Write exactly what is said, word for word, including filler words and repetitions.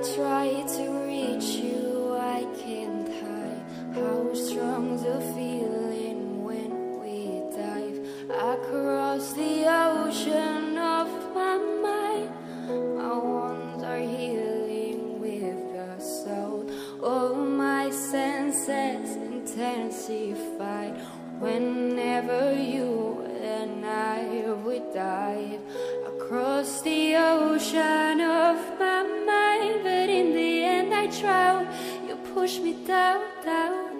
try to reach you, I can't hide how strong the feeling when we dive across the ocean of my mind. My wounds are healing with the salt. All my senses intensified whenever you and I would dive across the ocean of my mind. But in the end I drown. You push me down, down.